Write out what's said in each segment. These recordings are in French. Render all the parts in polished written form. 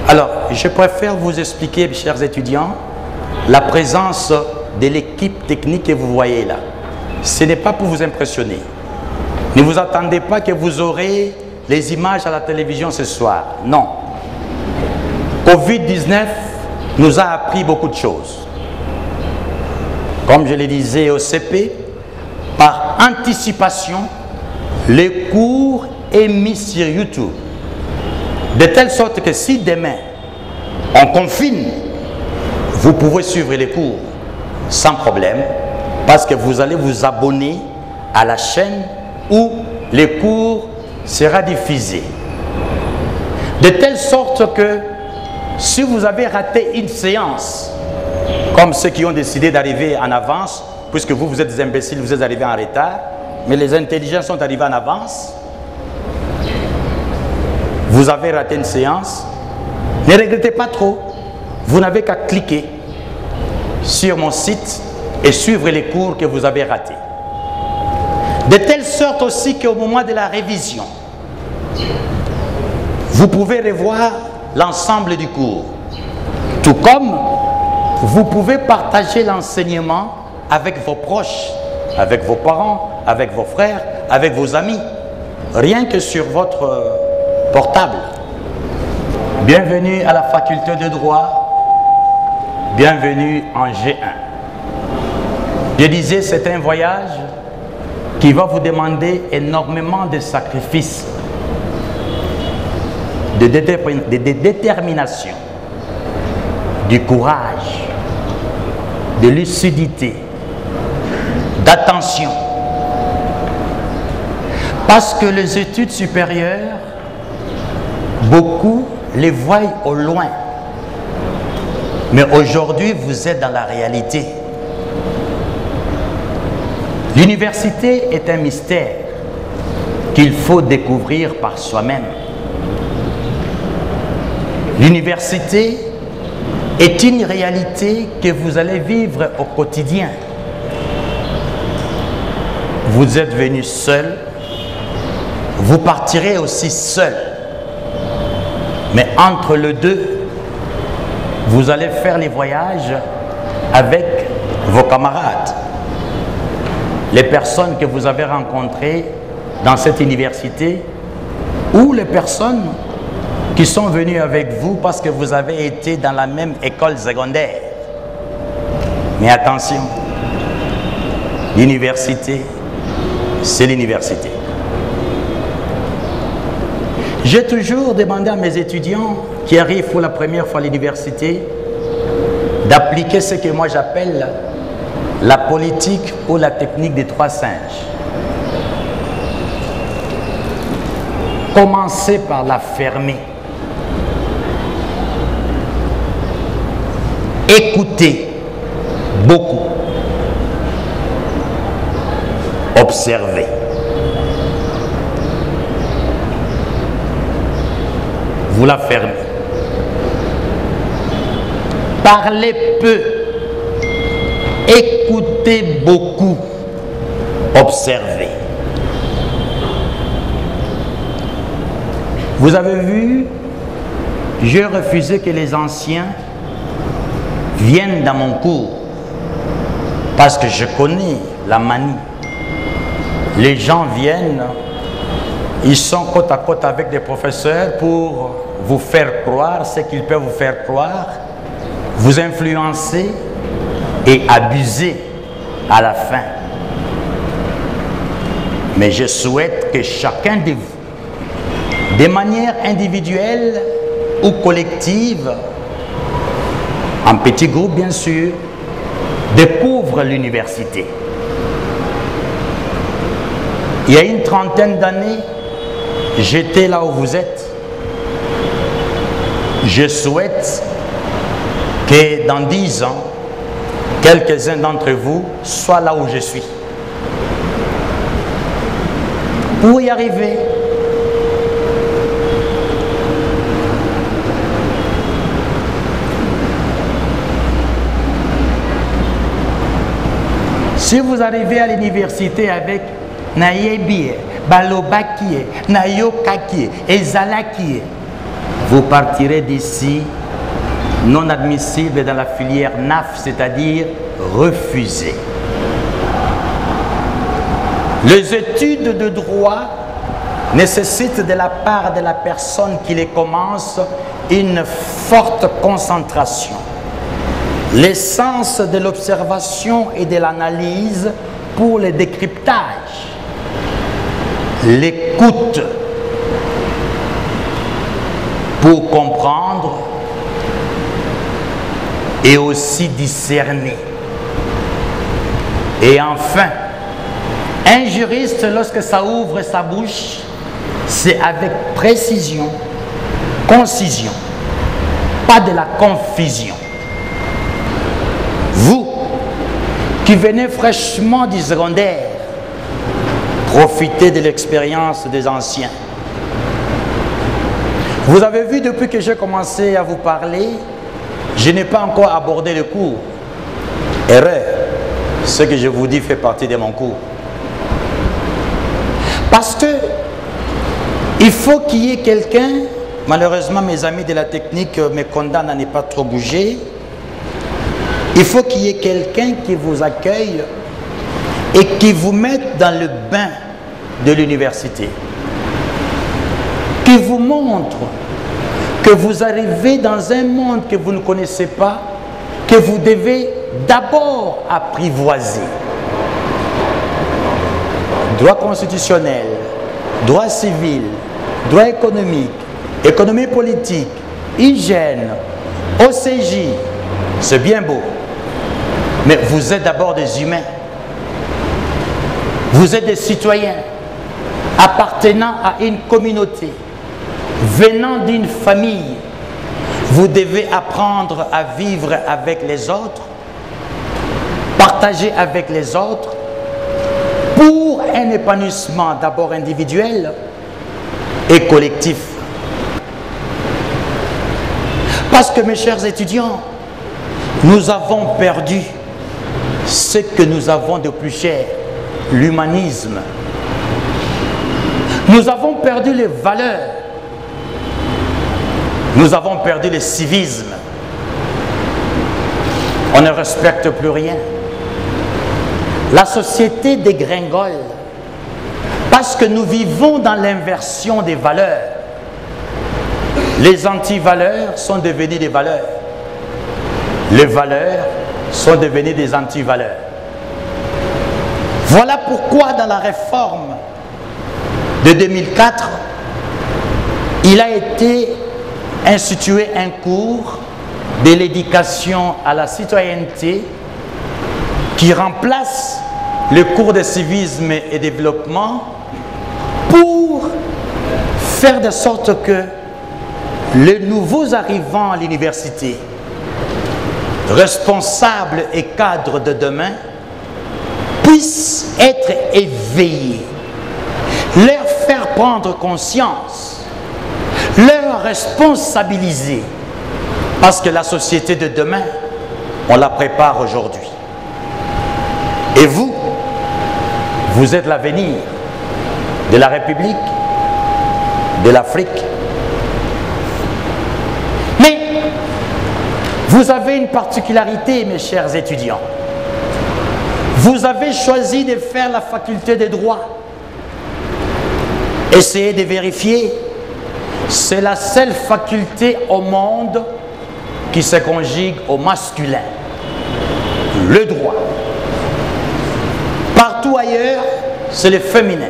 Alors, je préfère vous expliquer, chers étudiants, la présence de l'équipe technique que vous voyez là. Ce n'est pas pour vous impressionner. Ne vous attendez pas que vous aurez les images à la télévision ce soir. Non. Covid-19 nous a appris beaucoup de choses. Comme je le disais au CP, par anticipation, les cours est mis sur YouTube. De telle sorte que si demain on confine, vous pouvez suivre les cours sans problème, parce que vous allez vous abonner à la chaîne où les cours seront diffusés. De telle sorte que si vous avez raté une séance, comme ceux qui ont décidé d'arriver en avance, puisque vous êtes des imbéciles, vous êtes arrivés en retard, mais les intelligents sont arrivés en avance, vous avez raté une séance, ne regrettez pas trop, vous n'avez qu'à cliquer sur mon site et suivre les cours que vous avez ratés. De telle sorte aussi qu'au moment de la révision, vous pouvez revoir l'ensemble du cours. Tout comme vous pouvez partager l'enseignement avec vos proches, avec vos parents, avec vos frères, avec vos amis, rien que sur votre portable. Bienvenue à la faculté de droit, bienvenue en G1. Je disais, c'est un voyage qui va vous demander énormément de sacrifices, de détermination, du courage, de lucidité, d'attention. Parce que les études supérieures, beaucoup les voient au loin. Mais aujourd'hui, vous êtes dans la réalité. L'université est un mystère qu'il faut découvrir par soi-même. L'université est une réalité que vous allez vivre au quotidien. Vous êtes venu seul, vous partirez aussi seul. Mais entre les deux, vous allez faire les voyages avec vos camarades. Les personnes que vous avez rencontrées dans cette université ou les personnes qui sont venues avec vous parce que vous avez été dans la même école secondaire. Mais attention, l'université, c'est l'université. J'ai toujours demandé à mes étudiants qui arrivent pour la première fois à l'université d'appliquer ce que moi j'appelle la politique ou la technique des 3 singes. Commencez par la fermer. Écoutez beaucoup. Observez. Vous la fermez. Parlez peu. Écoutez beaucoup. Observez. Vous avez vu, j'ai refusé que les anciens viennent dans mon cours parce que je connais la manie. Les gens viennent, ils sont côte à côte avec des professeurs pour vous faire croire ce qu'ils peuvent vous faire croire, vous influencer et abuser à la fin. Mais je souhaite que chacun de vous, de manière individuelle ou collective, en petit groupe bien sûr, découvre l'université. Il y a une trentaine d'années, j'étais là où vous êtes. Je souhaite que dans 10 ans, quelques-uns d'entre vous soient là où je suis. Pour y arriver, si vous arrivez à l'université avec Nayebi, Balobakie, Nayokakie, Ezalakie, vous partirez d'ici non admissible dans la filière NAF, c'est-à-dire refusé. Les études de droit nécessitent de la part de la personne qui les commence une forte concentration, l'essence de l'observation et de l'analyse pour le décryptage, l'écoute pour comprendre et aussi discerner. Et enfin, un juriste, lorsque ça ouvre sa bouche, c'est avec précision, concision, pas de la confusion. Vous, qui venez fraîchement du secondaire, profitez de l'expérience des anciens. Vous avez vu, depuis que j'ai commencé à vous parler, je n'ai pas encore abordé le cours. Erreur. Ce que je vous dis fait partie de mon cours. Parce que il faut qu'il y ait quelqu'un, malheureusement mes amis de la technique me condamnent à ne pas trop bouger, il faut qu'il y ait quelqu'un qui vous accueille et qui vous mette dans le bain de l'université, qui vous montre que vous arrivez dans un monde que vous ne connaissez pas, que vous devez d'abord apprivoiser. Droit constitutionnel, droit civil, droit économique, économie politique, hygiène, OCJ, c'est bien beau. Mais vous êtes d'abord des humains. Vous êtes des citoyens appartenant à une communauté, venant d'une famille. Vous devez apprendre à vivre avec les autres, partager avec les autres, pour un épanouissement d'abord individuel et collectif. Parce que mes chers étudiants, nous avons perdu ce que nous avons de plus cher, l'humanisme. Nous avons perdu les valeurs. Nous avons perdu le civisme. On ne respecte plus rien. La société dégringole parce que nous vivons dans l'inversion des valeurs. Les antivaleurs sont devenues des valeurs. Les valeurs sont devenues des antivaleurs. Voilà pourquoi dans la réforme de 2004, il a été institué un cours de l'éducation à la citoyenneté qui remplace le cours de civisme et développement pour faire de sorte que les nouveaux arrivants à l'université, responsables et cadres de demain, puissent être éveillés, leur faire prendre conscience, leur responsabiliser, parce que la société de demain, on la prépare aujourd'hui. Et vous, vous êtes l'avenir de la République, de l'Afrique. Mais vous avez une particularité, mes chers étudiants. Vous avez choisi de faire la faculté de droit. Essayez de vérifier. C'est la seule faculté au monde qui se conjugue au masculin. Le droit. Partout ailleurs, c'est le féminin.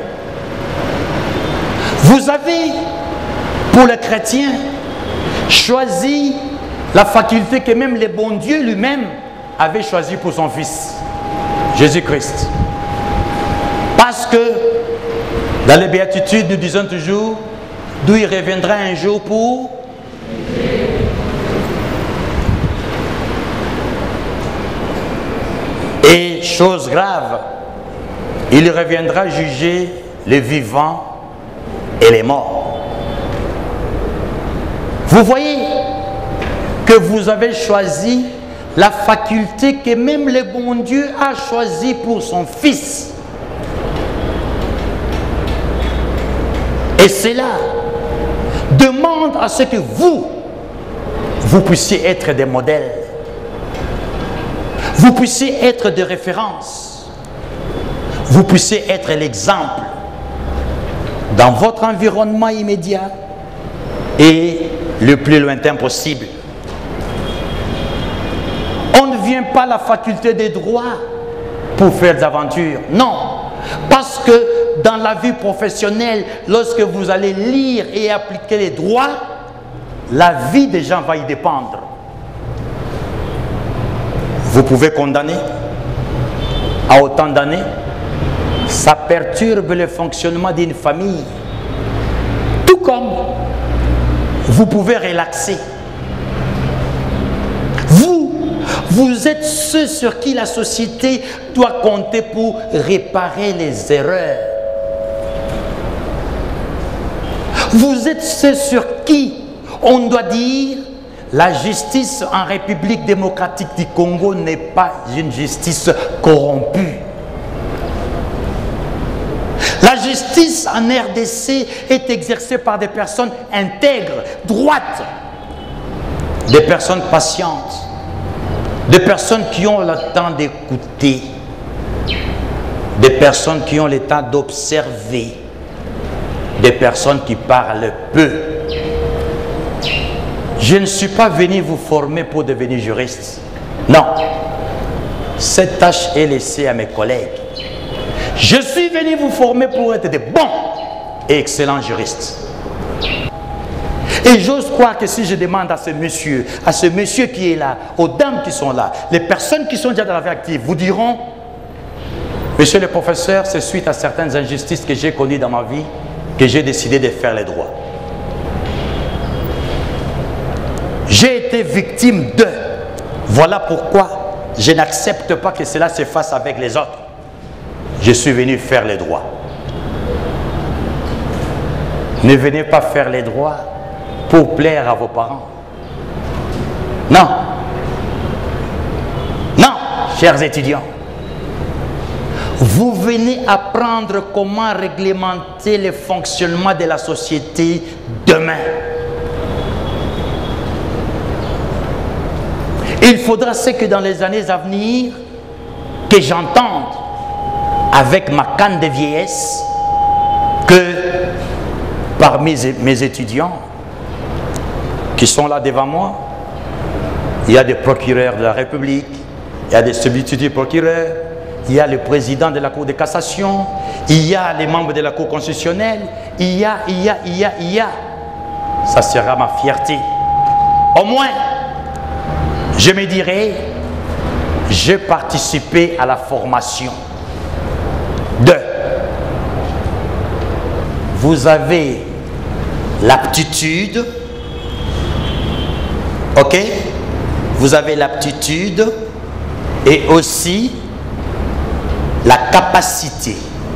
Vous avez, pour le chrétien, choisi la faculté que même le bon Dieu lui-même avait choisie pour son Fils, Jésus-Christ. Parce que, dans les béatitudes, nous disons toujours, d'où il reviendra un jour pour... Et, chose grave, il reviendra juger les vivants et les morts. Vous voyez que vous avez choisi la faculté que même le bon Dieu a choisie pour son Fils. Et c'est là, demande à ce que vous puissiez être des modèles. Vous puissiez être de référence. Vous puissiez être l'exemple dans votre environnement immédiat et le plus lointain possible. On ne vient pas à la faculté des droits pour faire des aventures. Non, parce que dans la vie professionnelle, lorsque vous allez lire et appliquer les droits, la vie des gens va y dépendre. Vous pouvez condamner à autant d'années. Ça perturbe le fonctionnement d'une famille. Tout comme vous pouvez relaxer. Vous êtes ceux sur qui la société doit compter pour réparer les erreurs. Vous êtes ceux sur qui on doit dire la justice en République démocratique du Congo n'est pas une justice corrompue. La justice en RDC est exercée par des personnes intègres, droites, des personnes patientes, des personnes qui ont le temps d'écouter, des personnes qui ont le temps d'observer, des personnes qui parlent peu. Je ne suis pas venu vous former pour devenir juriste. Non. Cette tâche est laissée à mes collègues. Je suis venu vous former pour être de bons et excellents juristes. Et j'ose croire que si je demande à ce monsieur qui est là, aux dames qui sont là, les personnes qui sont déjà dans la vie active, vous diront, monsieur le professeur, c'est suite à certaines injustices que j'ai connues dans ma vie que j'ai décidé de faire les droits. J'ai été victime de. Voilà pourquoi je n'accepte pas que cela se fasse avec les autres. Je suis venu faire les droits. Ne venez pas faire les droits pour plaire à vos parents. Non. Non, chers étudiants. Vous venez apprendre comment réglementer le fonctionnement de la société demain. Il faudra ce que dans les années à venir, que j'entende avec ma canne de vieillesse, que parmi mes étudiants qui sont là devant moi, il y a des procureurs de la République, il y a des substituts procureurs, il y a le président de la Cour de cassation, il y a les membres de la Cour constitutionnelle, il y a. Ça sera ma fierté. Au moins, je me dirais, j'ai participé à la formation de. Vous avez l'aptitude, ok? Vous avez l'aptitude et aussi la capacité.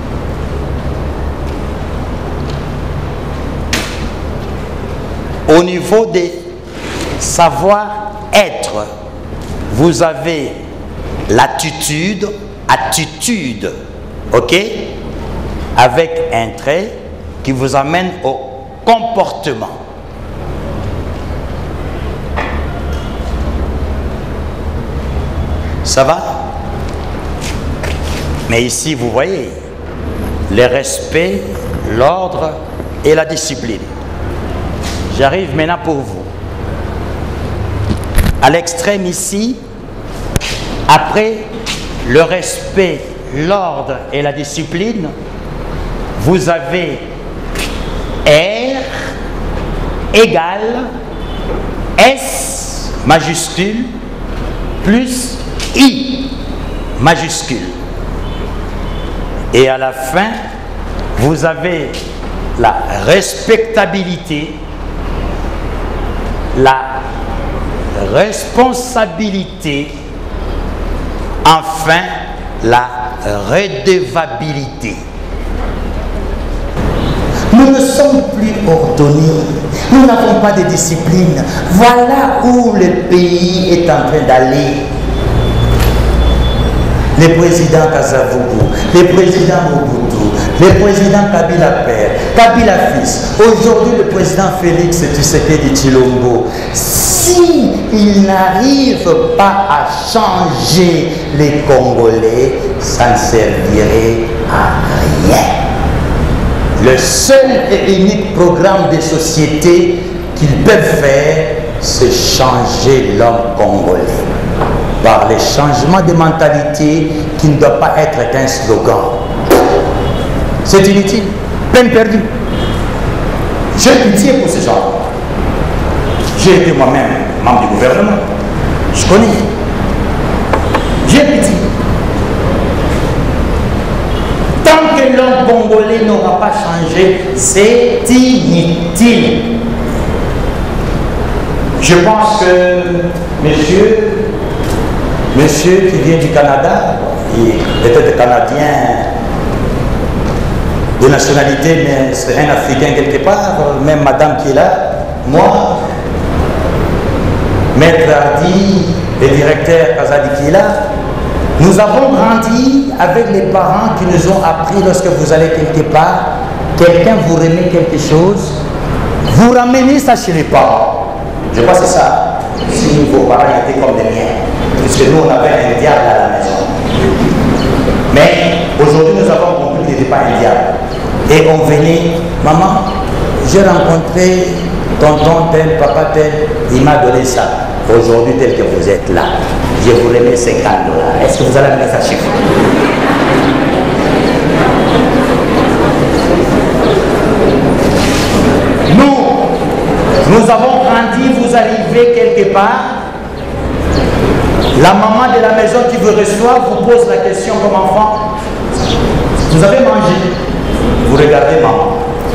Au niveau des savoir-être, vous avez l'attitude, attitude, ok? Avec un trait qui vous amène au comportement. Ça va? Mais ici, vous voyez, le respect, l'ordre et la discipline. J'arrive maintenant pour vous. À l'extrême ici, après le respect, l'ordre et la discipline, vous avez R égale S majuscule plus I majuscule. Et à la fin, vous avez la respectabilité, la responsabilité, enfin la redevabilité. Nous ne sommes plus ordonnés, nous n'avons pas de discipline. Voilà où le pays est en train d'aller. Le président Kasavubu, le président Mobutu, le président Kabila Père, Kabila fils, aujourd'hui le président Félix Tshisekedi Tshilombo, si il n'arrive pas à changer les Congolais, ça ne servirait à rien. Le seul et unique programme de société qu'ils peuvent faire, c'est changer l'homme congolais par les changements de mentalité qui ne doit pas être qu'un slogan. C'est inutile, peine perdue. J'ai pitié pour ces gens. J'ai été moi-même membre du gouvernement. Je connais. J'ai pitié. Tant que l'homme congolais n'aura pas changé, c'est inutile. Je pense que monsieur qui vient du Canada, il est peut-être canadien de nationalité, mais c'est un Africain quelque part, même madame qui est là, moi, Maître Hardy, le directeur Kazadi qui est là, nous avons grandi avec les parents qui nous ont appris lorsque vous allez quelque part, quelqu'un vous remet quelque chose, vous ramenez ça chez les parents. Je crois que c'est ça. Si vos parents étaient comme des miens, puisque nous on avait un diable à la maison. Mais aujourd'hui nous avons compris qu'il n'était pas un diable. Et on venait, maman, j'ai rencontré tonton tel, papa tel, il m'a donné ça. Aujourd'hui tel que vous êtes là, je vous remets 50 $. Est-ce que vous allez amener ça chez vous? Nous avons grandi, vous arrivez quelque part, la maman de la maison qui vous reçoit vous pose la question comme enfant, vous avez mangé? Vous regardez maman.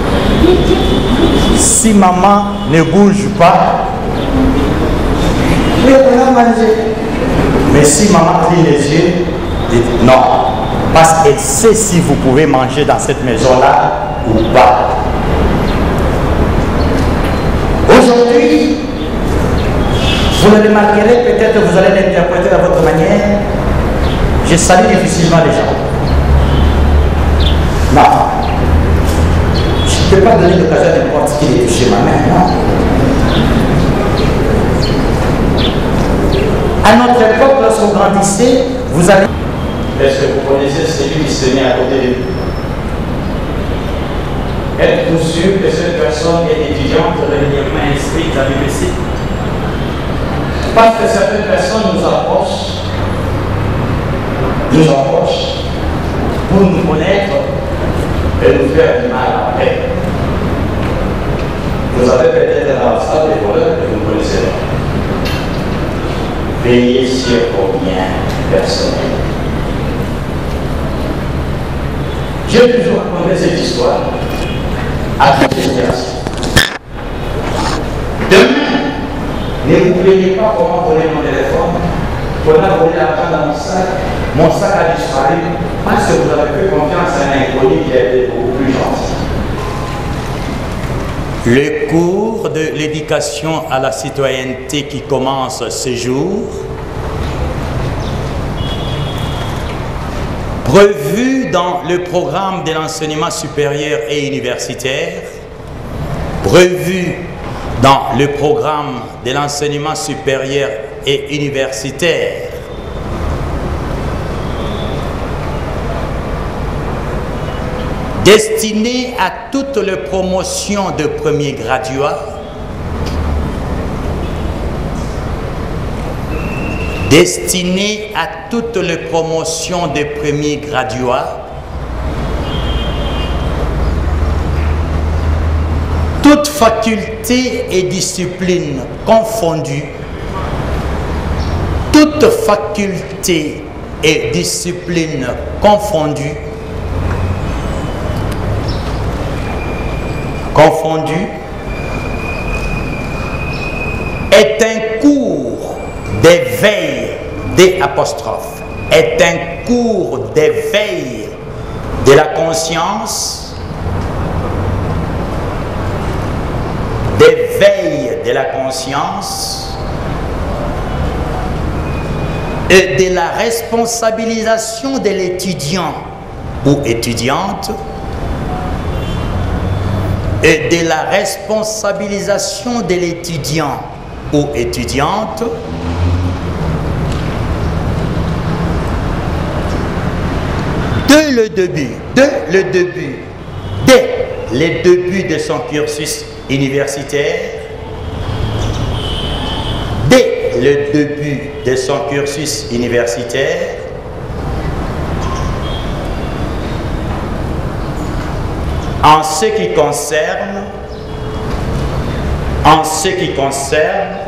Si maman ne bouge pas, oui, on a mangé. Mais si maman cligne les yeux, dites non, parce qu'elle sait si vous pouvez manger dans cette maison-là ou pas. Aujourd'hui, vous le remarquerez, peut-être vous allez l'interpréter à votre manière. Je salue difficilement les gens. Non. Je ne peux pas donner l'occasion à n'importe qui de toucher ma main, non. À notre époque, lorsque vous grandissez, vous allez... Est-ce que vous connaissez celui qui se met à côté de vous? Êtes-vous sûr que cette personne est étudiante régulièrement inscrite à l'UBC? Parce que certaines personnes nous approchent pour nous connaître et nous faire du mal après. Vous avez peut-être un stade de voleurs que vous ne connaissez pas. Veillez sur vos biens personnels. J'ai toujours raconté cette histoire à toute génération. Demain, ne vous plaignez pas comment voler mon téléphone. On a volé l'argent dans mon sac a disparu parce que vous avez fait confiance à un inconnu qui a été beaucoup plus gentil. Le cours de l'éducation à la citoyenneté qui commence ce jour, prévu dans le programme de l'enseignement supérieur et universitaire, prévu dans le programme de l'enseignement supérieur et universitaire, destiné à toutes les promotions de premiers graduats, destiné à toutes les promotions de premiers graduats, toutes facultés et disciplines confondues, toutes facultés et disciplines confondues, est un cours d'éveil des apostrophes, est un cours d'éveil de la conscience, d'éveil de la conscience et de la responsabilisation de l'étudiant ou étudiante et de la responsabilisation de l'étudiant ou étudiante dès le début de son cursus universitaire, dès le début de son cursus universitaire, en ce qui concerne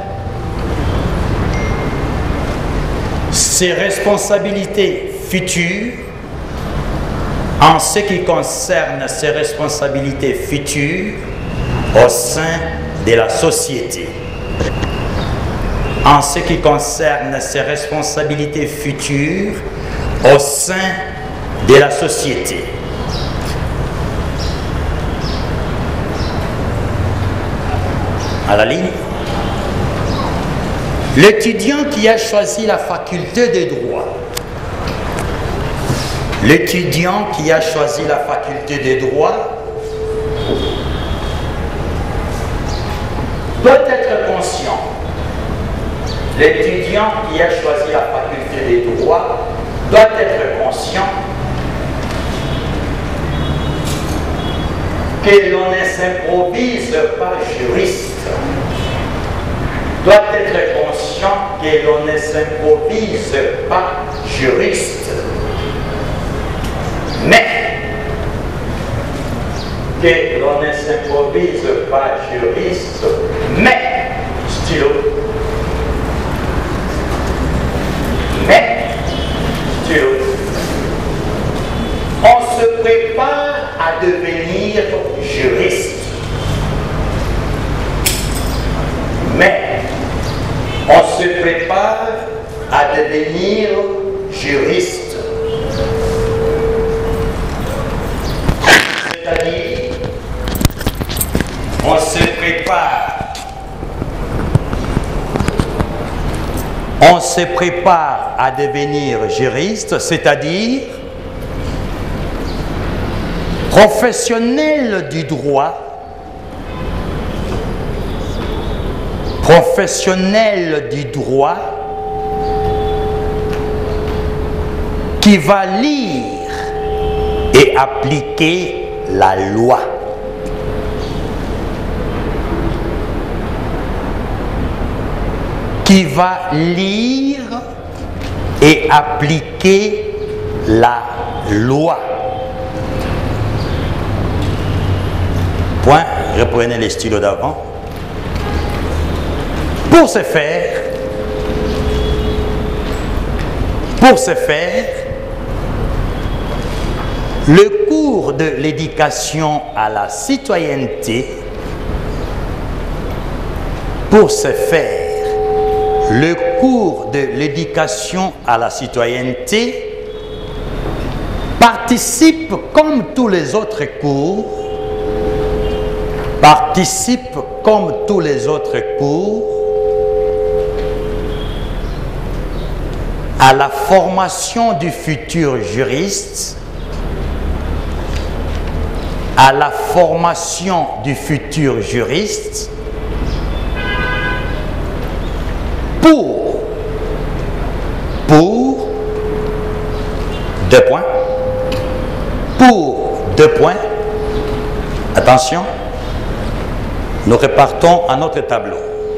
ses responsabilités futures, en ce qui concerne ses responsabilités futures au sein de la société. En ce qui concerne ses responsabilités futures au sein de la société. À la ligne. L'étudiant qui a choisi la faculté de droit, l'étudiant qui a choisi la faculté de droit doit être conscient. L'étudiant qui a choisi la faculté de droit doit être conscient que l'on ne s'improvise pas juriste, doit être conscient que l'on ne s'improvise pas juriste, mais que l'on ne s'improvise pas juriste, mais stylo, on se prépare à devenir juriste. Mais on se prépare à devenir juriste. C'est-à-dire, on se prépare à devenir juriste, c'est-à-dire professionnel du droit, qui va lire et appliquer la loi. Qui va lire et appliquer la loi. Point, reprenez les stylos d'avant. Pour ce faire, le cours de l'éducation à la citoyenneté, participe comme tous les autres cours, à la formation du futur juriste, deux points, attention, nous repartons à notre tableau.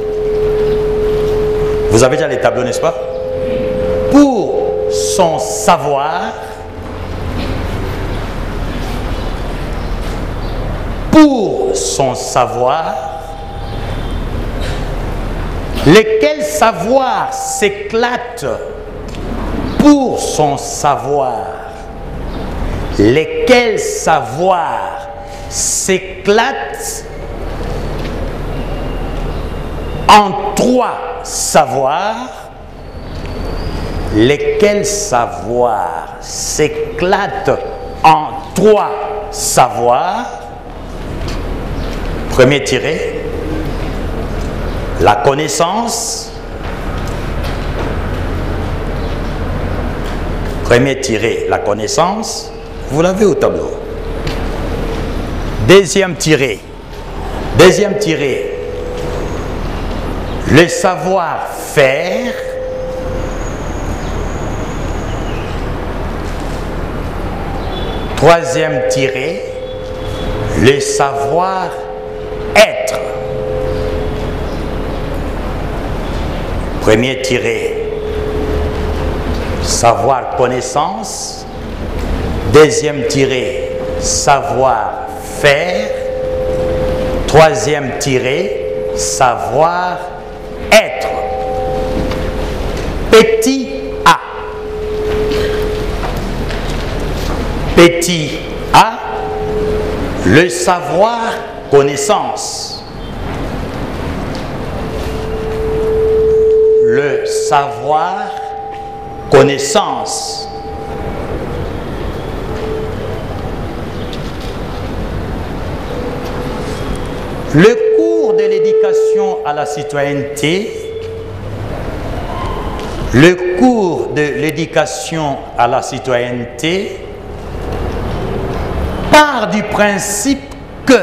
Vous avez déjà les tableaux, n'est-ce pas? Pour son savoir, lequel savoir s'éclate pour son savoir, lesquels savoirs s'éclatent en trois savoirs, lesquels savoirs s'éclatent en trois savoirs. Premier tiré, la connaissance. Premier tiré, la connaissance. Vous l'avez au tableau. Deuxième tiré, Deuxième tiré, le savoir-faire. Troisième tiré, le savoir-être. Premier tiré, savoir-connaissance. Deuxième tiré, savoir-faire. Troisième tiré, savoir-être. Petit A. Petit A, le savoir-connaissance. Le savoir-connaissance. Le cours de l'éducation à la citoyenneté, le cours de l'éducation à la citoyenneté part du principe que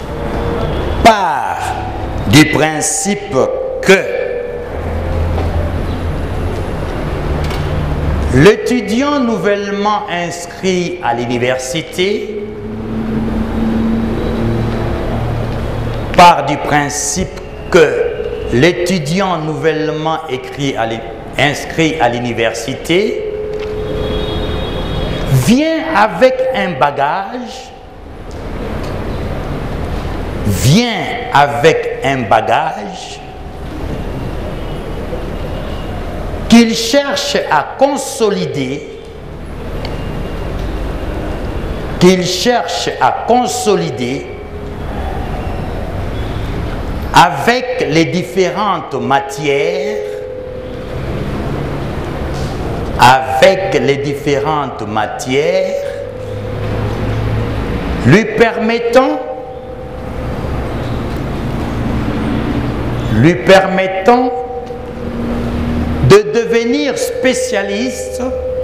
l'étudiant nouvellement inscrit à l'université part du principe que l'étudiant nouvellement inscrit à l'université vient avec un bagage, qu'il cherche à consolider, avec les différentes matières, lui permettant de devenir spécialiste,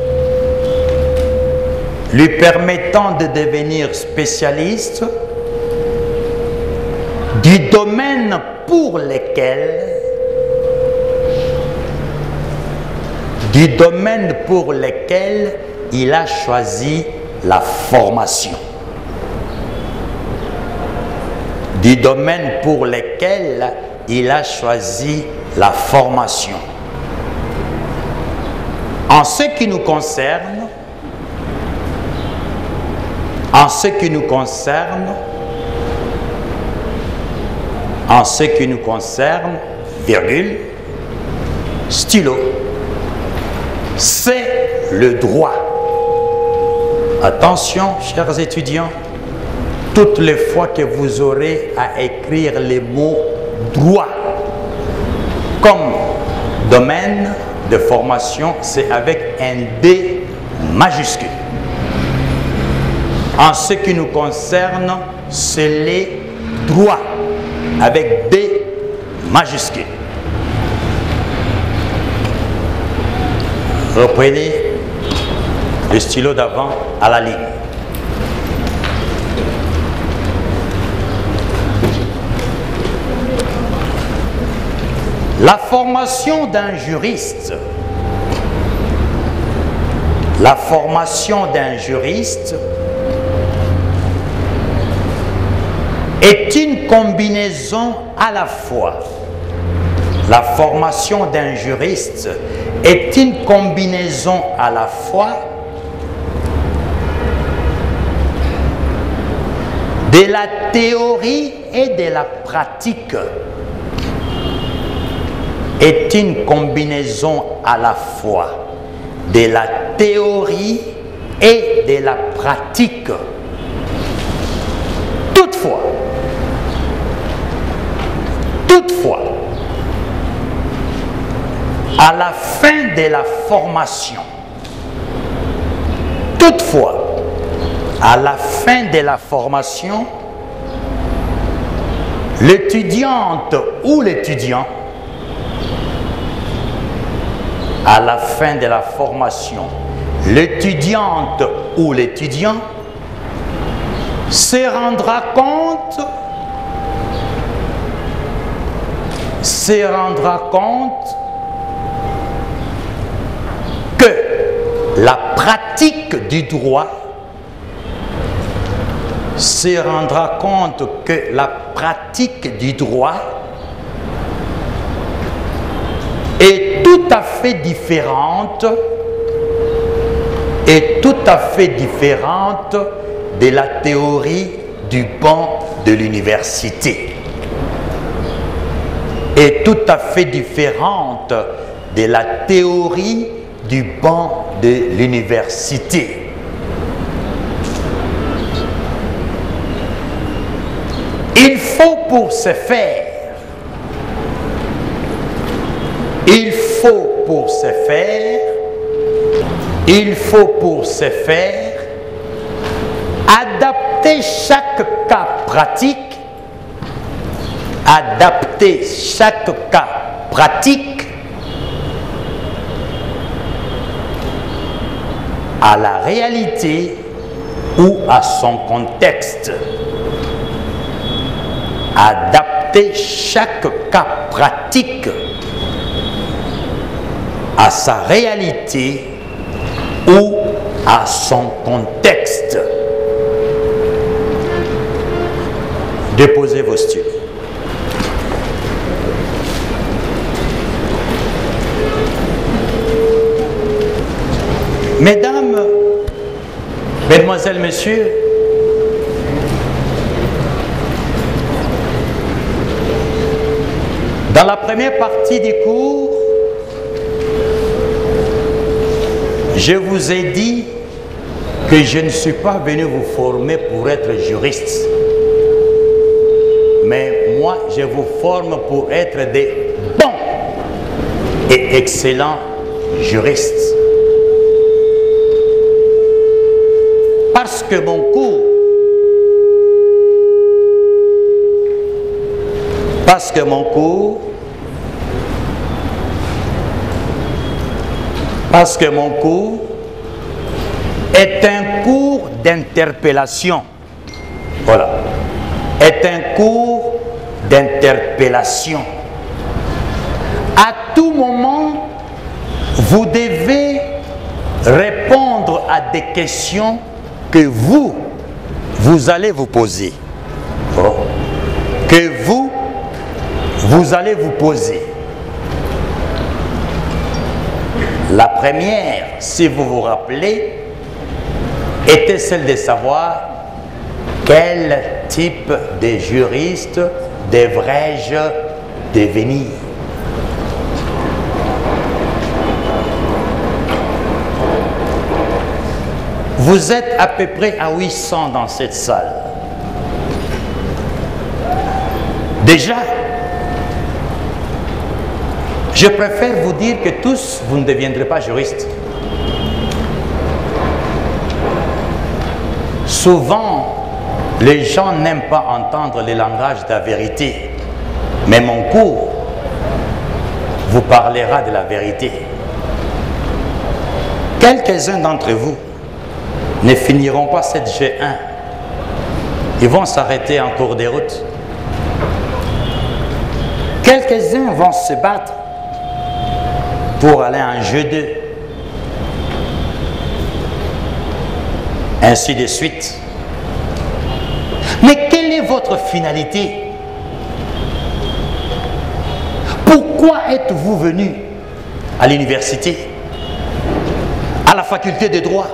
du domaine pour lequel il a choisi la formation. En ce qui nous concerne, virgule, stylo, c'est le droit. Attention, chers étudiants, toutes les fois que vous aurez à écrire les mots droit comme domaine de formation, c'est avec un D majuscule. En ce qui nous concerne, c'est les droits avec D majuscule. Reprenez le stylo d'avant à la ligne. La formation d'un juriste. Est une combinaison à la fois. La formation d'un juriste est une combinaison à la fois de la théorie et de la pratique. Est une combinaison à la fois de la théorie et de la pratique. Toutefois, à la fin de la formation, l'étudiante ou l'étudiant, se rendra compte se rendra compte que la pratique du droit se rendra compte que la pratique du droit est tout à fait différente de la théorie du banc de l'université. Est tout à fait différente de la théorie du banc de l'université. Il faut pour ce faire, adapter chaque cas pratique, à la réalité ou à son contexte. Adapter chaque cas pratique à sa réalité ou à son contexte. Déposez vos stylos. Mesdames, mesdemoiselles, messieurs, dans la première partie du cours, je vous ai dit que je ne suis pas venu vous former pour être juriste. Mais moi, je vous forme pour être des bons et excellents juristes. Parce que mon cours, est un cours d'interpellation. Voilà. Est un cours d'interpellation. À tout moment, vous devez répondre à des questions que vous allez vous poser. Oh. Que vous allez vous poser. La première, si vous vous rappelez, était celle de savoir quel type de juriste devrais-je devenir. Vous êtes à peu près à 800 dans cette salle. Déjà, je préfère vous dire que tous, vous ne deviendrez pas juristes. Souvent, les gens n'aiment pas entendre le langage de la vérité. Mais mon cours vous parlera de la vérité. Quelques-uns d'entre vous ne finiront pas cette G1. Ils vont s'arrêter en cours de route. Quelques-uns vont se battre pour aller en G2. Ainsi de suite. Mais quelle est votre finalité? Pourquoi êtes-vous venu à l'université, à la faculté de droit?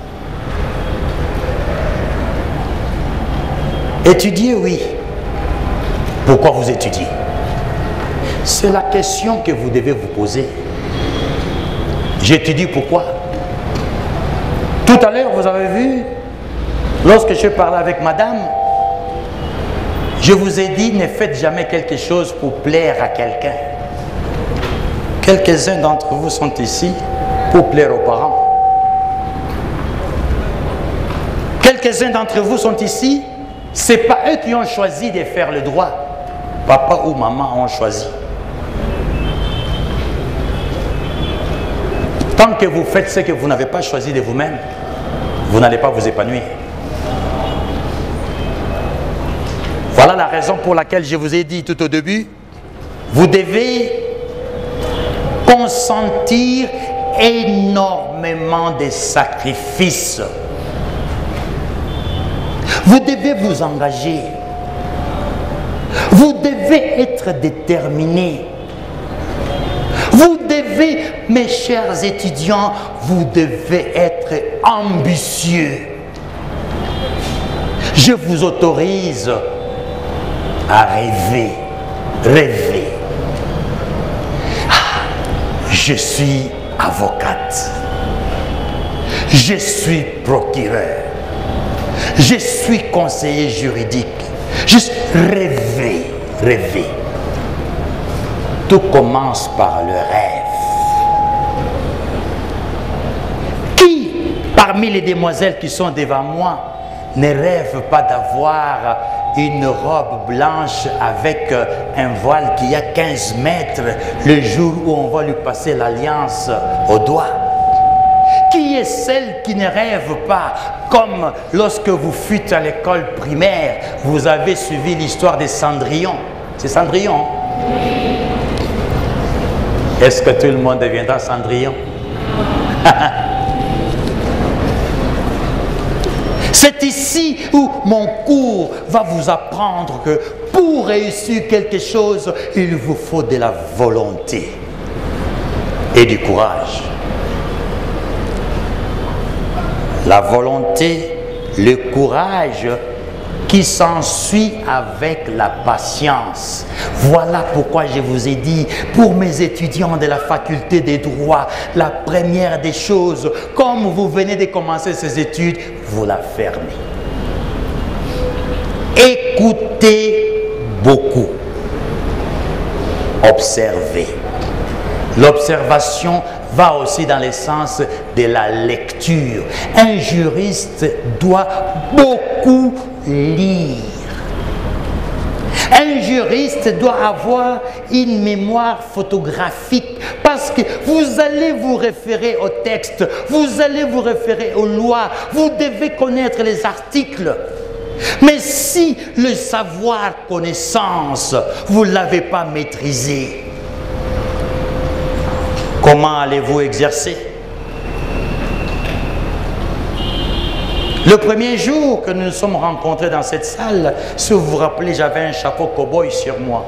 Étudier, oui. Pourquoi vous étudiez? C'est la question que vous devez vous poser. J'étudie pourquoi? Tout à l'heure, vous avez vu, lorsque je parlais avec madame, je vous ai dit, ne faites jamais quelque chose pour plaire à quelqu'un. Quelques-uns d'entre vous sont ici pour plaire aux parents. Quelques-uns d'entre vous sont ici, ce n'est pas eux qui ont choisi de faire le droit. Papa ou maman ont choisi. Tant que vous faites ce que vous n'avez pas choisi de vous-même, vous n'allez pas vous épanouir. Voilà la raison pour laquelle je vous ai dit tout au début, Vous devez consentir énormément de sacrifices. Vous devez vous engager. Vous devez être déterminé. Vous devez, mes chers étudiants, vous devez être ambitieux. Je vous autorise à rêver. Rêver. Je suis avocate. Je suis procureur. Je suis conseiller juridique. Juste rêver, rêver. Tout commence par le rêve. Qui, parmi les demoiselles qui sont devant moi, ne rêve pas d'avoir une robe blanche avec un voile qui a 15 mètres le jour où on va lui passer l'alliance au doigt? Qui est celle qui ne rêve pas, comme lorsque vous fûtes à l'école primaire, vous avez suivi l'histoire de Cendrillon? C'est Cendrillon? Est-ce que tout le monde deviendra Cendrillon? C'est ici où mon cours va vous apprendre que pour réussir quelque chose, il vous faut de la volonté et du courage. La volonté, le courage qui s'ensuit avec la patience. Voilà pourquoi je vous ai dit, pour mes étudiants de la faculté des droits, la première des choses, comme vous venez de commencer ces études, vous la fermez. Écoutez beaucoup. Observez. L'observation va aussi dans le sens de la lecture. Un juriste doit beaucoup lire. Un juriste doit avoir une mémoire photographique parce que vous allez vous référer au texte, vous allez vous référer aux lois, vous devez connaître les articles. Mais si le savoir connaissance, vous ne l'avez pas maîtrisé, comment allez-vous exercer? Le premier jour que nous nous sommes rencontrés dans cette salle, si vous vous rappelez, j'avais un chapeau cow-boy sur moi.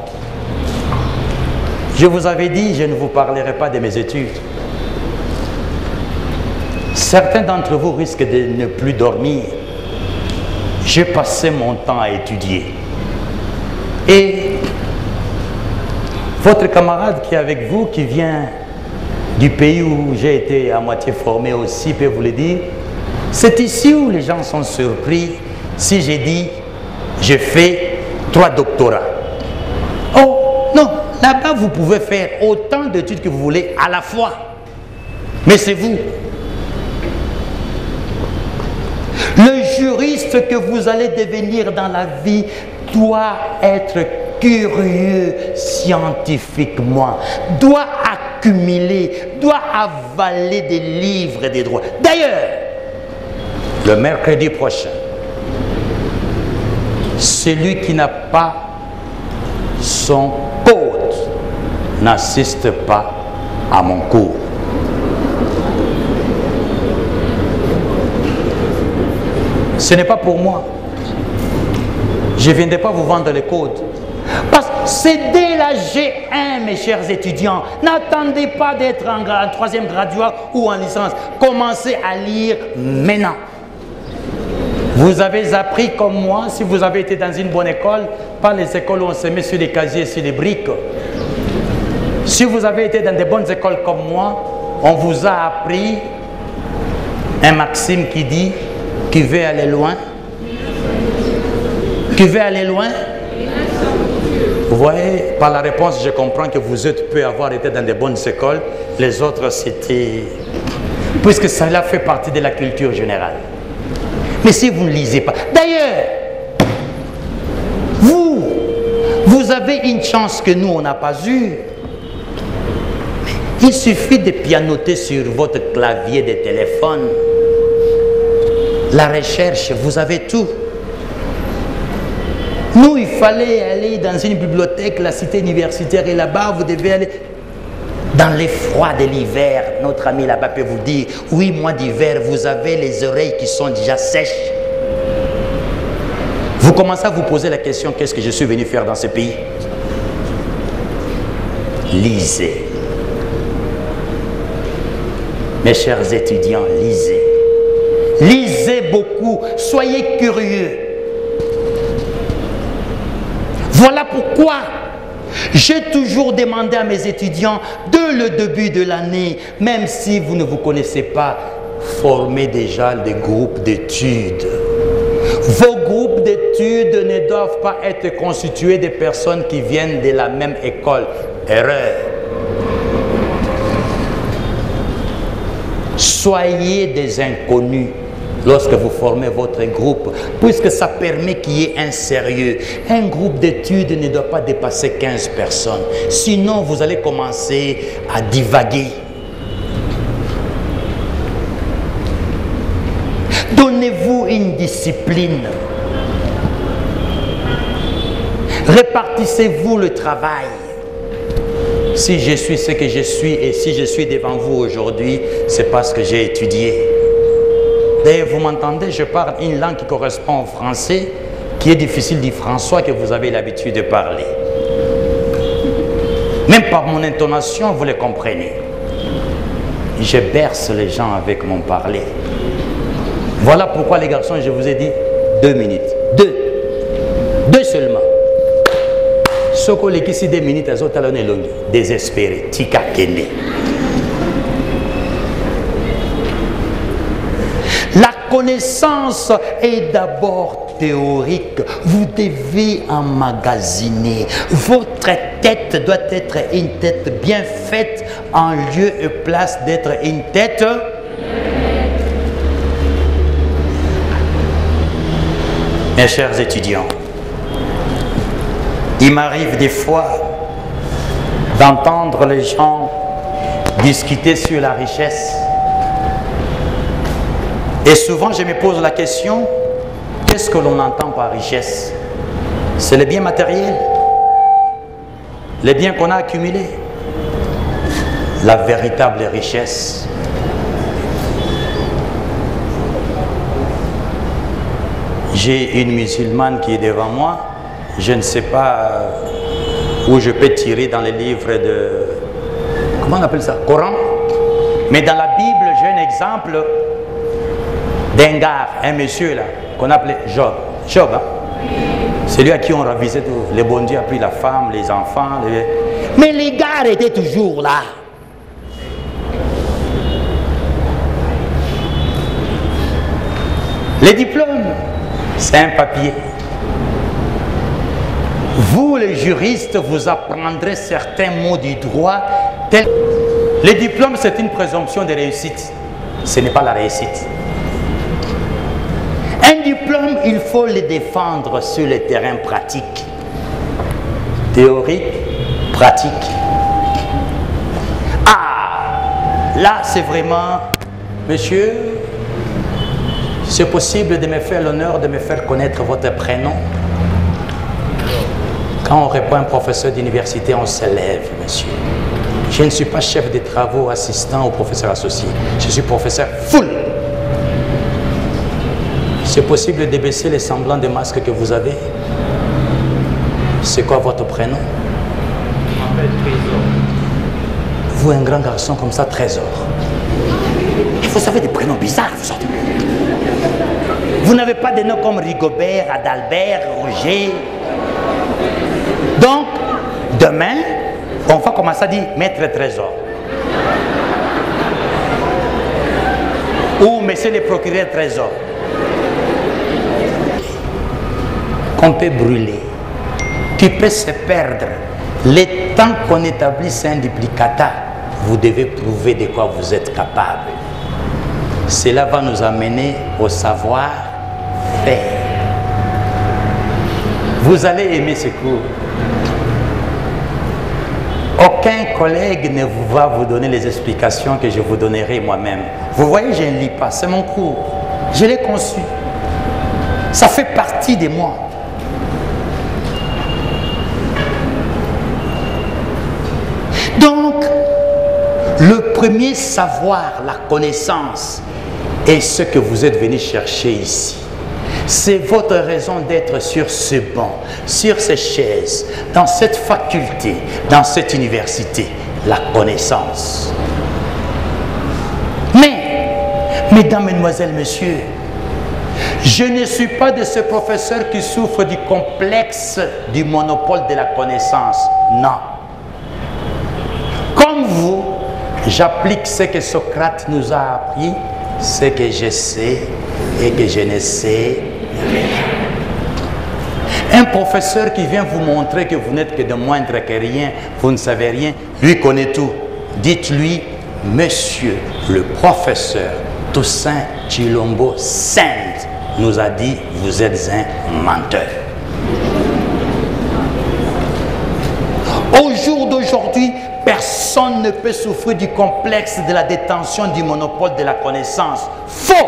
Je vous avais dit, je ne vous parlerai pas de mes études. Certains d'entre vous risquent de ne plus dormir. J'ai passé mon temps à étudier. Et votre camarade qui est avec vous, qui vient du pays où j'ai été à moitié formé aussi, peut vous le dire. C'est ici où les gens sont surpris si j'ai dit j'ai fait 3 doctorats. Oh non, là-bas vous pouvez faire autant d'études que vous voulez à la fois. Mais c'est vous. Le juriste que vous allez devenir dans la vie doit être curieux scientifiquement, doit accumuler, doit avaler des livres et des droits. D'ailleurs, le mercredi prochain, celui qui n'a pas son code n'assiste pas à mon cours. Ce n'est pas pour moi. Je ne viendrai pas vous vendre les codes. Parce que c'est dès la G1, mes chers étudiants. N'attendez pas d'être en 3e graduat ou en licence. Commencez à lire maintenant. Vous avez appris comme moi, si vous avez été dans une bonne école, pas les écoles où on se met sur les casiers, sur les briques. Si vous avez été dans des bonnes écoles comme moi, on vous a appris un maxime qui dit « Qui veut aller loin ?» Qui veut aller loin? Vous voyez, par la réponse, je comprends que vous êtes peu avoir été dans des bonnes écoles. Les autres, c'était... Puisque cela fait partie de la culture générale. Mais si vous ne lisez pas... D'ailleurs, vous avez une chance que nous, on n'a pas eue. Il suffit de pianoter sur votre clavier de téléphone. La recherche, vous avez tout. Nous, il fallait aller dans une bibliothèque, la cité universitaire, et là-bas, vous devez aller dans les froids de l'hiver. Notre ami là-bas peut vous dire, oui, mois d'hiver, vous avez les oreilles qui sont déjà sèches. Vous commencez à vous poser la question, qu'est-ce que je suis venu faire dans ce pays? Lisez. Mes chers étudiants, lisez. Lisez beaucoup, soyez curieux. Voilà pourquoi j'ai toujours demandé à mes étudiants, dès le début de l'année, même si vous ne vous connaissez pas, formez déjà des groupes d'études. Vos groupes d'études ne doivent pas être constitués de personnes qui viennent de la même école. Erreur. Soyez des inconnus lorsque vous formez votre groupe, puisque ça permet qu'il y ait un sérieux. Un groupe d'études ne doit pas dépasser 15 personnes. Sinon, vous allez commencer à divaguer. Donnez-vous une discipline. Répartissez-vous le travail. Si je suis ce que je suis et si je suis devant vous aujourd'hui, c'est parce que j'ai étudié. D'ailleurs, vous m'entendez, je parle une langue qui correspond au français, qui est difficile du français que vous avez l'habitude de parler. Même par mon intonation, vous le comprenez. Je berce les gens avec mon parler. Voilà pourquoi les garçons, je vous ai dit 2 minutes. 2 seulement. Soko lekisi 2 minutes à zotalone longi. Désespéré. Tika kende. La connaissance est d'abord théorique. Vous devez emmagasiner. Votre tête doit être une tête bien faite en lieu et place d'être une tête. Mes chers étudiants, il m'arrive des fois d'entendre les gens discuter sur la richesse. Et souvent, je me pose la question, qu'est-ce que l'on entend par richesse? C'est les biens matériels, les biens qu'on a accumulés. La véritable richesse, j'ai une musulmane qui est devant moi. Je ne sais pas où je peux tirer dans les livres de... Comment on appelle ça? Coran. Mais dans la Bible, j'ai un exemple d'un gars, un monsieur là, qu'on appelait Job. Job, hein? C'est lui à qui on ravisait tout. Le bon Dieu a pris la femme, les enfants. Mais les gars étaient toujours là. Les diplômes, c'est un papier. Vous, les juristes, vous apprendrez certains mots du droit. Les diplômes, c'est une présomption de réussite. Ce n'est pas la réussite. Un diplôme, il faut le défendre sur le terrain pratique. Théorique, pratique. Ah, là, c'est vraiment, monsieur, c'est possible de me faire l'honneur de me faire connaître votre prénom? Quand on répond à un professeur d'université, on se lève, monsieur. Je ne suis pas chef de travaux, assistant ou professeur associé. Je suis professeur full. C'est possible de baisser les semblants de masque que vous avez? C'est quoi votre prénom? Je m'appelle Trésor. Vous, un grand garçon comme ça, Trésor. Et vous avez des prénoms bizarres, vous sortez. Vous n'avez pas de noms comme Rigobert, Adalbert, Roger. Donc, demain, on va commencer à dire Maître Trésor. Ou Monsieur le procureur Trésor. Qu'on peut brûler, qui peut se perdre. Le temps qu'on établisse un duplicata, vous devez prouver de quoi vous êtes capable. Cela va nous amener au savoir-faire. Vous allez aimer ce cours. Aucun collègue ne va vous donner les explications que je vous donnerai moi-même. Vous voyez, je ne lis pas, c'est mon cours. Je l'ai conçu. Ça fait partie de moi. Donc, le premier savoir, la connaissance, est ce que vous êtes venu chercher ici. C'est votre raison d'être sur ce banc, sur ces chaises, dans cette faculté, dans cette université, la connaissance. Mais, mesdames, mesdemoiselles, messieurs, je ne suis pas de ce professeur qui souffre du complexe du monopole de la connaissance. Non. Comme vous, j'applique ce que Socrate nous a appris, ce que je sais et que je ne sais rien. Un professeur qui vient vous montrer que vous n'êtes que de moindre que rien, vous ne savez rien, lui connaît tout. Dites-lui, monsieur le professeur Toussaint Tshilombo Sainte nous a dit, vous êtes un menteur. Au jour d'aujourd'hui, personne ne peut souffrir du complexe de la détention du monopole de la connaissance. Faux!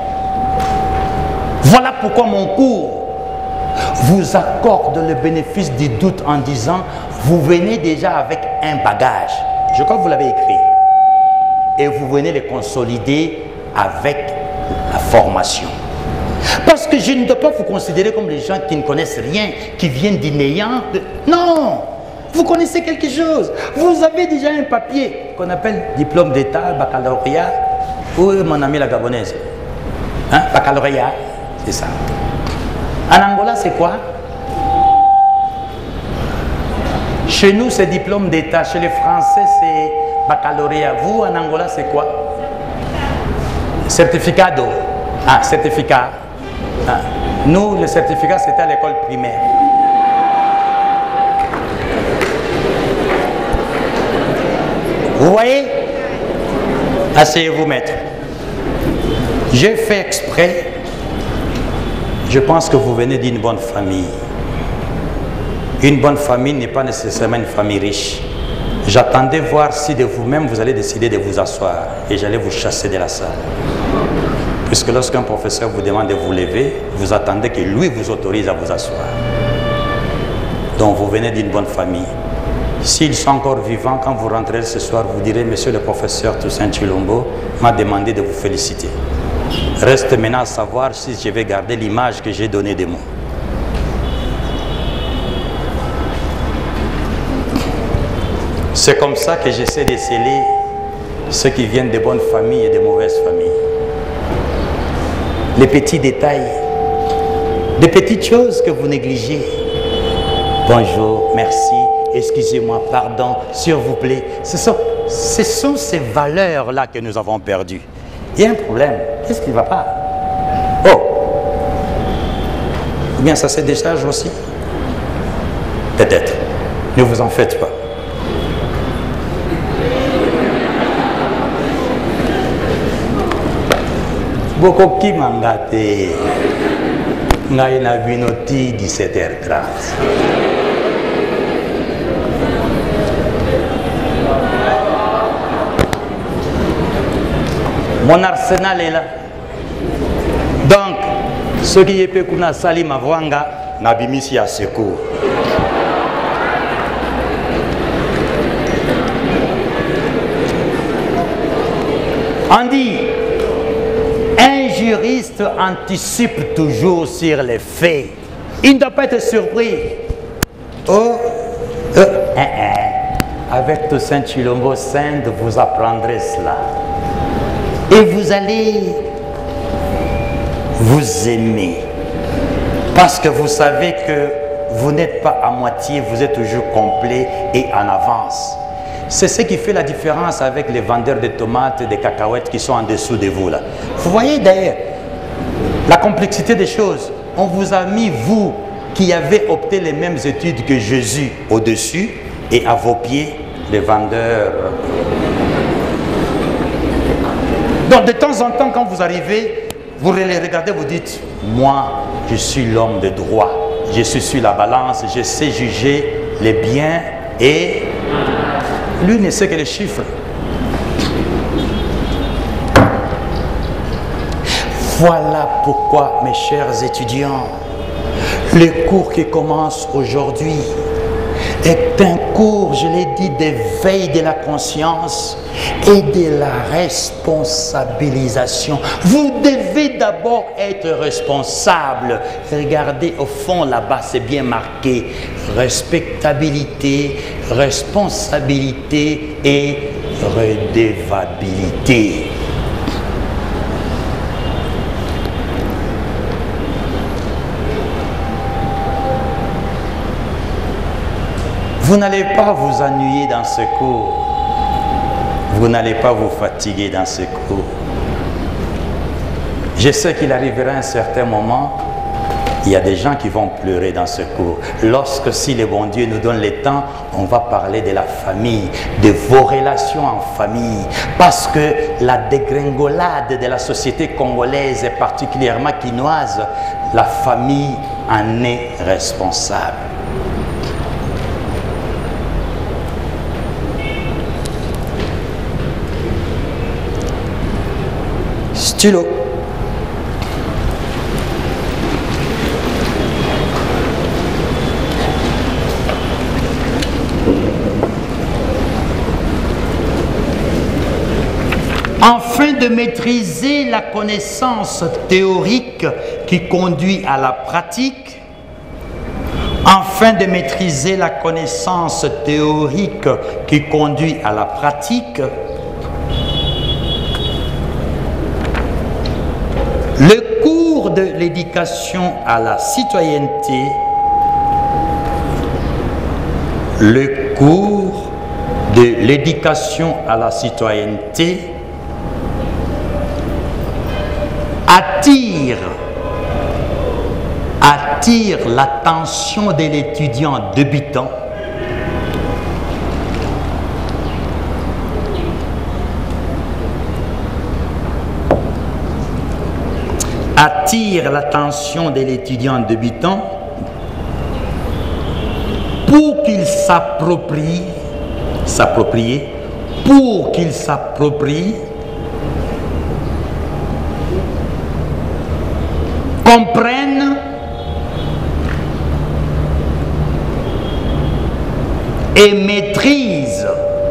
Voilà pourquoi mon cours vous accorde le bénéfice du doute en disant, vous venez déjà avec un bagage. Je crois que vous l'avez écrit. Et vous venez le consolider avec la formation. Parce que je ne dois pas vous considérer comme les gens qui ne connaissent rien, qui viennent du néant. Non! Vous connaissez quelque chose. Vous avez déjà un papier qu'on appelle diplôme d'état, baccalauréat. Où est mon ami la gabonaise? Hein? Baccalauréat, c'est ça. En Angola, c'est quoi? Chez nous, c'est diplôme d'état. Chez les Français, c'est baccalauréat. Vous, en Angola, c'est quoi? Certificat d'eau. Ah, certificat. Ah. Nous, le certificat, c'était à l'école primaire. Vous voyez? Asseyez-vous, maître. J'ai fait exprès. Je pense que vous venez d'une bonne famille. Une bonne famille n'est pas nécessairement une famille riche. J'attendais voir si de vous-même vous allez décider de vous asseoir et j'allais vous chasser de la salle. Puisque lorsqu'un professeur vous demande de vous lever, vous attendez que lui vous autorise à vous asseoir. Donc vous venez d'une bonne famille. S'ils sont encore vivants, quand vous rentrez ce soir, vous direz, monsieur le professeur Toussaint Tshilombo m'a demandé de vous féliciter. Reste maintenant à savoir si je vais garder l'image que j'ai donnée de moi. C'est comme ça que j'essaie de sceller ceux qui viennent de bonnes familles et de mauvaises familles. Les petits détails, des petites choses que vous négligez. Bonjour, merci, excusez-moi, pardon, s'il vous plaît. Ce sont ces valeurs-là que nous avons perdues. Il y a un problème. Qu'est-ce qui ne va pas? Oh! Ou bien ça se décharge aussi? Peut-être. Ne vous en faites pas. Beaucoup qui m'ont gâté. Ngai na binoti 17h30. Mon arsenal est là. Donc, ce qui est pekuna sali mavwanga na bimisi à secours. On dit, un juriste anticipe toujours sur les faits. Il ne doit pas être surpris. Avec Toussaint Tshilombo Sainte, vous apprendrez cela. Et vous allez vous aimer. Parce que vous savez que vous n'êtes pas à moitié, vous êtes toujours complet et en avance. C'est ce qui fait la différence avec les vendeurs de tomates et de cacahuètes qui sont en dessous de vous là. Vous voyez d'ailleurs la complexité des choses. On vous a mis, vous qui avez opté les mêmes études que Jésus, au-dessus, et à vos pieds, les vendeurs. Donc de temps en temps, quand vous arrivez, vous les regardez, vous dites, moi, je suis l'homme de droit, je suis sur la balance, je sais juger les biens et lui ne sait que les chiffres. Voilà pourquoi, mes chers étudiants, les cours qui commencent aujourd'hui est un cours, je l'ai dit, d'éveil de la conscience et de la responsabilisation. Vous devez d'abord être responsable. Regardez au fond là-bas, c'est bien marqué. Respectabilité, responsabilité et redevabilité. Vous n'allez pas vous ennuyer dans ce cours. Vous n'allez pas vous fatiguer dans ce cours. Je sais qu'il arrivera un certain moment, il y a des gens qui vont pleurer dans ce cours. Lorsque, si le bon Dieu nous donne le temps, on va parler de la famille, de vos relations en famille. Parce que la dégringolade de la société congolaise et particulièrement quinoise, la famille en est responsable. Stylo. Afin de maîtriser la connaissance théorique qui conduit à la pratique, afin de maîtriser la connaissance théorique qui conduit à la pratique, le cours de l'éducation à la citoyenneté, le cours de l'éducation à la citoyenneté attire l'attention de l'étudiant débutant pour qu'il s'approprie comprenne et maîtrise,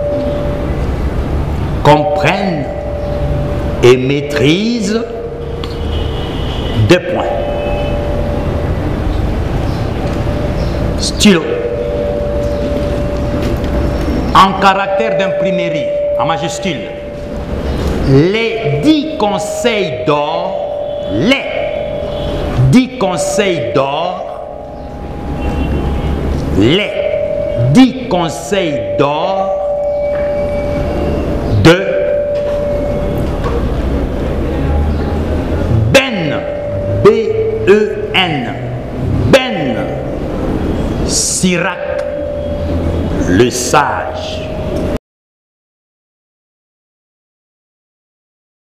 deux points. Stylo. En caractère d'imprimerie, en majuscule, les 10 conseils d'or, de Ben, B-E-N, Ben Sirac, le sage.